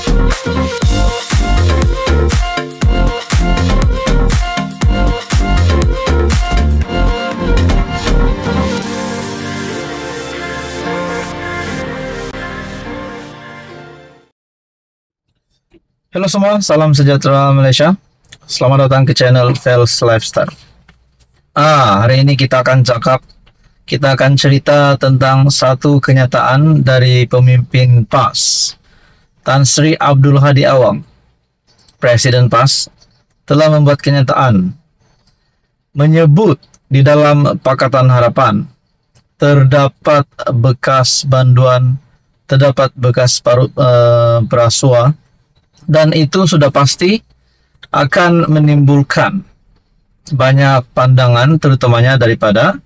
Halo semua, salam sejahtera Malaysia. Selamat datang ke channel Fels Lifestyle. Hari ini kita akan cerita tentang satu kenyataan dari pemimpin PAS, Tan Sri Abdul Hadi Awang. Presiden PAS telah membuat kenyataan menyebut di dalam Pakatan Harapan terdapat bekas banduan, terdapat bekas perasuah, dan itu sudah pasti akan menimbulkan banyak pandangan, terutamanya daripada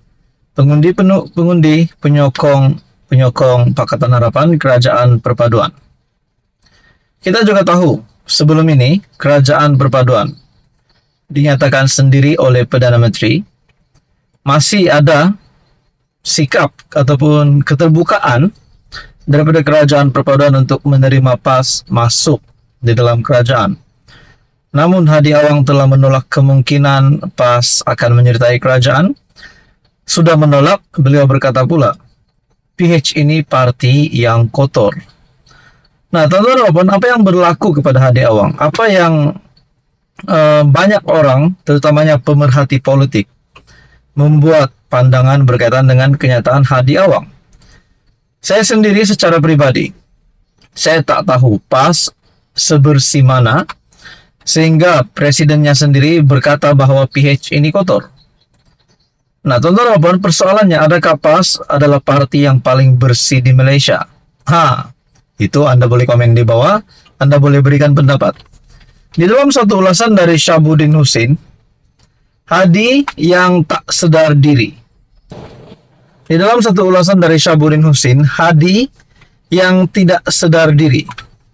penyokong Pakatan Harapan Kerajaan Perpaduan. Kita juga tahu sebelum ini Kerajaan Perpaduan dinyatakan sendiri oleh Perdana Menteri, masih ada sikap ataupun keterbukaan daripada Kerajaan Perpaduan untuk menerima PAS masuk di dalam kerajaan. Namun Hadi Awang telah menolak kemungkinan PAS akan menyertai kerajaan. Sudah menolak, beliau berkata pula, PH ini parti yang kotor. Nah, teman-teman, apa yang berlaku kepada Hadi Awang? Apa yang banyak orang, terutamanya pemerhati politik, membuat pandangan berkaitan dengan kenyataan Hadi Awang? Saya sendiri secara pribadi, saya tak tahu PAS sebersih mana sehingga presidennya sendiri berkata bahwa PH ini kotor. Nah, teman-teman, persoalannya, adakah PAS adalah parti yang paling bersih di Malaysia? Itu Anda boleh komen di bawah, Anda boleh berikan pendapat. Di dalam satu ulasan dari Syabuddin Husin, Hadi yang tak sedar diri. Di dalam satu ulasan dari Syabuddin Husin, Hadi yang tidak sedar diri.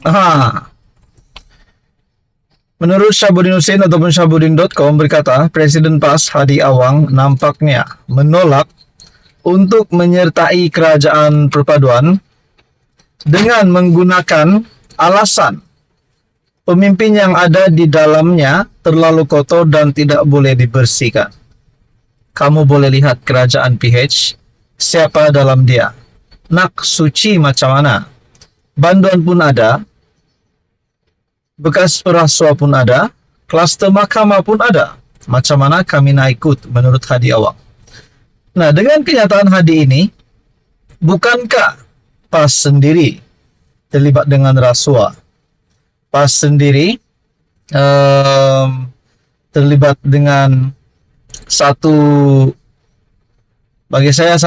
Menurut Syabuddin Husin ataupun Syabuddin.com berkata, Presiden PAS Hadi Awang nampaknya menolak untuk menyertai Kerajaan Perpaduan dengan menggunakan alasan pemimpin yang ada di dalamnya terlalu kotor dan tidak boleh dibersihkan. Kamu boleh lihat kerajaan PH, siapa dalam dia. Nak suci macam mana? Banduan pun ada, bekas perasuah pun ada, kluster mahkamah pun ada. Macam mana kami nak ikut menurut Hadi Awang? Nah, dengan kenyataan Hadi ini, bukankah PAS sendiri terlibat dengan rasuah? PAS sendiri terlibat dengan bagi saya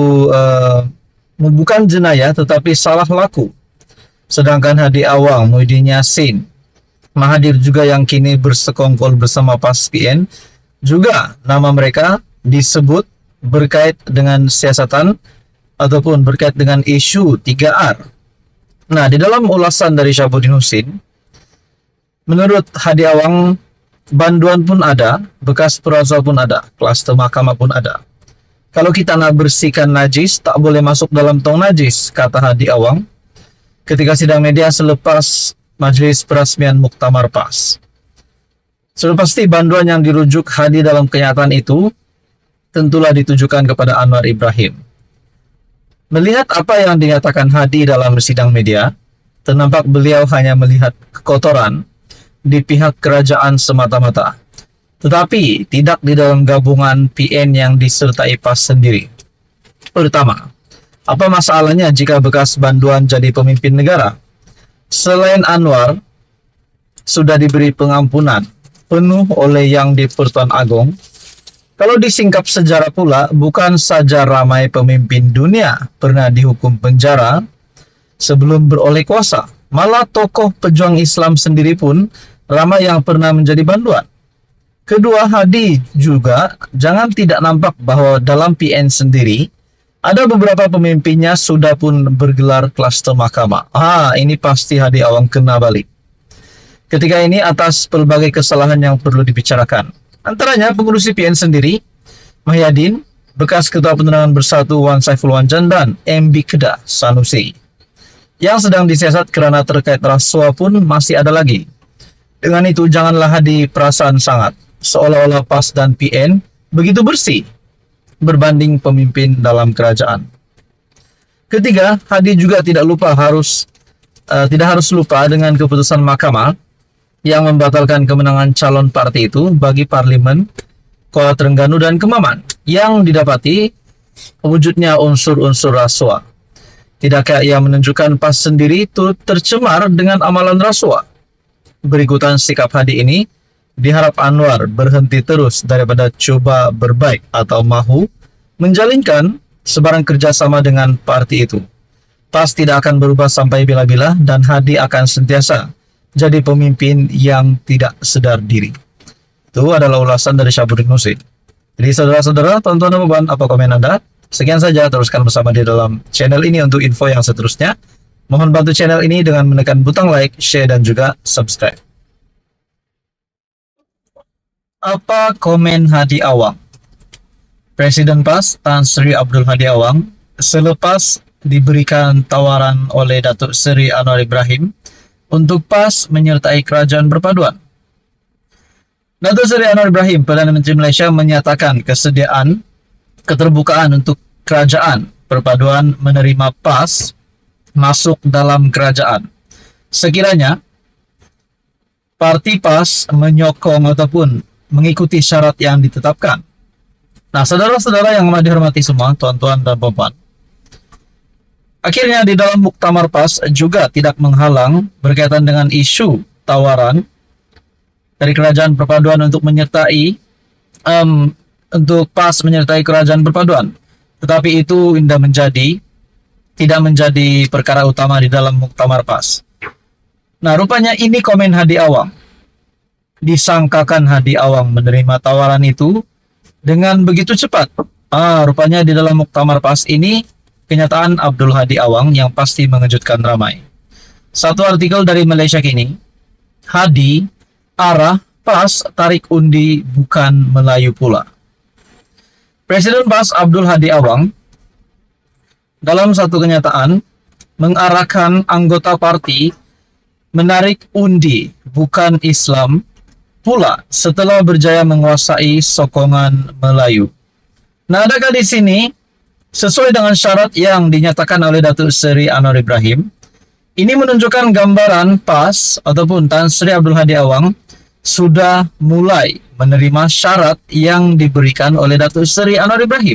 bukan jenayah tetapi salah laku. Sedangkan Hadi Awang, Muhyiddin Yassin, Mahathir juga yang kini bersekongkol bersama PAS PN, juga nama mereka disebut berkait dengan siasatan ataupun berkait dengan isu 3R. Nah, di dalam ulasan dari Syabuddin Husin, menurut Hadi Awang, banduan pun ada, bekas perasuah pun ada, kluster mahkamah pun ada. Kalau kita nak bersihkan najis, tak boleh masuk dalam tong najis, kata Hadi Awang ketika sidang media selepas Majlis Perasmian Muktamar PAS. Sudah pasti banduan yang dirujuk Hadi dalam kenyataan itu tentulah ditujukan kepada Anwar Ibrahim. Melihat apa yang dinyatakan Hadi dalam sidang media, ternampak beliau hanya melihat kekotoran di pihak kerajaan semata-mata, tetapi tidak di dalam gabungan PN yang disertai PAS sendiri. Pertama, apa masalahnya jika bekas banduan jadi pemimpin negara? Selain Anwar, sudah diberi pengampunan penuh oleh Yang di-Pertuan Agong. Kalau disingkap sejarah pula, bukan saja ramai pemimpin dunia pernah dihukum penjara sebelum beroleh kuasa, malah tokoh pejuang Islam sendiri pun ramai yang pernah menjadi banduan. Kedua, Hadi juga jangan tidak nampak bahwa dalam PN sendiri ada beberapa pemimpinnya sudah pun bergelar kluster mahkamah. Ini pasti Hadi Awang kena balik. Ketika ini atas pelbagai kesalahan yang perlu dibicarakan. Antaranya pengurus PN sendiri, Mahyadin, bekas Ketua Penerangan Bersatu Wan Saiful Wanjan dan MB Kedah Sanusi. Yang sedang disiasat kerana terkait rasuah pun masih ada lagi. Dengan itu, janganlah Hadi perasaan sangat, seolah-olah PAS dan PN begitu bersih berbanding pemimpin dalam kerajaan. Ketiga, Hadi juga tidak harus lupa dengan keputusan mahkamah yang membatalkan kemenangan calon parti itu bagi Parlimen Kuala Terengganu dan Kemaman yang didapati wujudnya unsur-unsur rasuah. Tidakkah ia menunjukkan PAS sendiri turut tercemar dengan amalan rasuah? Berikutan sikap Hadi ini diharap Anwar berhenti terus daripada cuba berbaik atau mahu menjalinkan sebarang kerjasama dengan parti itu. PAS tidak akan berubah sampai bila-bila dan Hadi akan sentiasa jadi pemimpin yang tidak sedar diri. Itu adalah ulasan dari Syahbudin Husin. Jadi saudara-saudara, tonton dan beban apa komen Anda? Sekian saja, teruskan bersama di dalam channel ini untuk info yang seterusnya. Mohon bantu channel ini dengan menekan butang like, share, dan juga subscribe. Apa komen Hadi Awang? Presiden PAS Tan Sri Abdul Hadi Awang selepas diberikan tawaran oleh Datuk Seri Anwar Ibrahim untuk PAS menyertai kerajaan perpaduan. Datuk Seri Anwar Ibrahim, Perdana Menteri Malaysia, menyatakan keterbukaan untuk kerajaan perpaduan menerima PAS masuk dalam kerajaan. Sekiranya parti PAS menyokong ataupun mengikuti syarat yang ditetapkan. Nah, saudara-saudara yang amat dihormati semua, tuan-tuan dan puan-puan, akhirnya di dalam muktamar PAS juga tidak menghalang berkaitan dengan isu tawaran dari kerajaan perpaduan untuk menyertai untuk PAS menyertai kerajaan perpaduan. Tetapi itu tidak menjadi perkara utama di dalam muktamar PAS. Nah, rupanya ini komen Hadi Awang. Disangkakan Hadi Awang menerima tawaran itu dengan begitu cepat. Rupanya di dalam muktamar PAS ini kenyataan Abdul Hadi Awang yang pasti mengejutkan ramai. Satu artikel dari Malaysia Kini, Hadi arah PAS tarik undi bukan Melayu pula. Presiden PAS Abdul Hadi Awang dalam satu kenyataan mengarahkan anggota parti menarik undi bukan Islam pula setelah berjaya menguasai sokongan Melayu. Nah, adakah di sini sesuai dengan syarat yang dinyatakan oleh Datuk Seri Anwar Ibrahim, ini menunjukkan gambaran PAS ataupun Tan Sri Abdul Hadi Awang sudah mulai menerima syarat yang diberikan oleh Datuk Seri Anwar Ibrahim.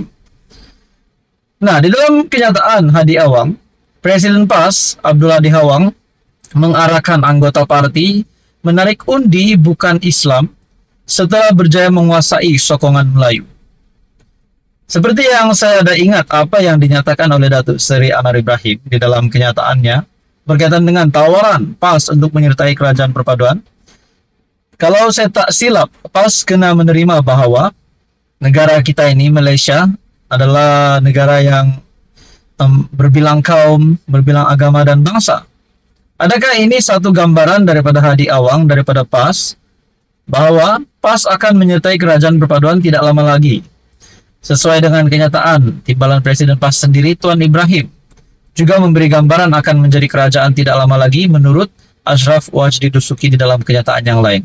Nah, di dalam kenyataan Hadi Awang, Presiden PAS Abdul Hadi Awang mengarahkan anggota parti menarik undi bukan Islam setelah berjaya menguasai sokongan Melayu. Seperti yang saya ada ingat apa yang dinyatakan oleh Datuk Seri Anwar Ibrahim di dalam kenyataannya berkaitan dengan tawaran PAS untuk menyertai kerajaan perpaduan. Kalau saya tak silap, PAS kena menerima bahawa negara kita ini, Malaysia, adalah negara yang berbilang kaum, berbilang agama dan bangsa. Adakah ini satu gambaran daripada Hadi Awang, daripada PAS, bahawa PAS akan menyertai kerajaan perpaduan tidak lama lagi? Sesuai dengan kenyataan, timbalan Presiden PAS sendiri, Tuan Ibrahim, juga memberi gambaran akan menjadi kerajaan tidak lama lagi menurut Ashraf Wajdi Dusuki di dalam kenyataan yang lain.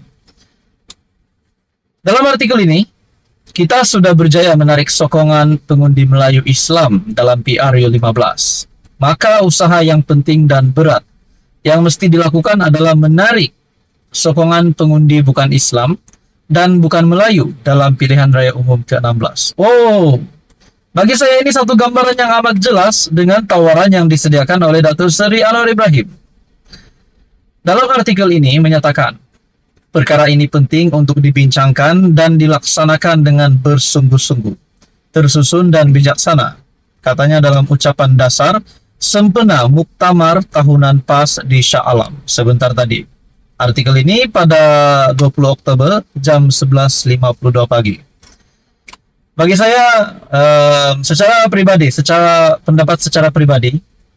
Dalam artikel ini, kita sudah berjaya menarik sokongan pengundi Melayu Islam dalam PRU15. Maka usaha yang penting dan berat yang mesti dilakukan adalah menarik sokongan pengundi bukan Islam dan bukan Melayu dalam pilihan raya umum ke-16. Bagi saya ini satu gambaran yang amat jelas dengan tawaran yang disediakan oleh Datuk Seri Anwar Ibrahim. Dalam artikel ini menyatakan, perkara ini penting untuk dibincangkan dan dilaksanakan dengan bersungguh-sungguh, tersusun dan bijaksana, katanya dalam ucapan dasar sempena Muktamar Tahunan PAS di Shah Alam sebentar tadi. Artikel ini pada 20 Oktober jam 11.52 pagi. Bagi saya, secara pendapat secara pribadi,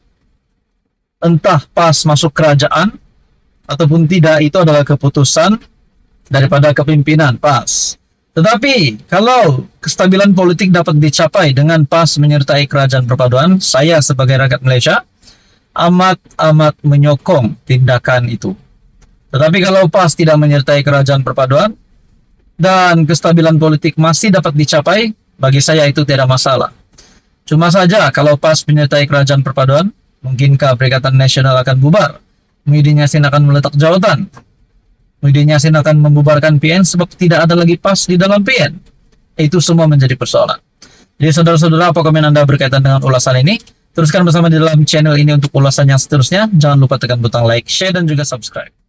entah PAS masuk kerajaan ataupun tidak, itu adalah keputusan daripada kepimpinan PAS. Tetapi kalau kestabilan politik dapat dicapai dengan PAS menyertai kerajaan perpaduan, saya sebagai rakyat Malaysia amat menyokong tindakan itu. Tetapi kalau PAS tidak menyertai kerajaan perpaduan dan kestabilan politik masih dapat dicapai, bagi saya itu tidak masalah. Cuma saja kalau PAS menyertai kerajaan perpaduan, mungkinkah Perikatan Nasional akan bubar? Muhyiddin Yassin akan meletak jawatan. Muhyiddin Yassin akan membubarkan PN sebab tidak ada lagi PAS di dalam PN. Itu semua menjadi persoalan. Jadi saudara-saudara, apa komen Anda berkaitan dengan ulasan ini? Teruskan bersama di dalam channel ini untuk ulasan yang seterusnya. Jangan lupa tekan butang like, share, dan juga subscribe.